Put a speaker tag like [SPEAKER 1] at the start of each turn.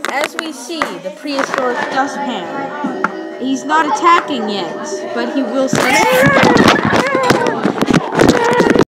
[SPEAKER 1] as we see, the prehistoric dustpan. He's not attacking yet, but he will soon.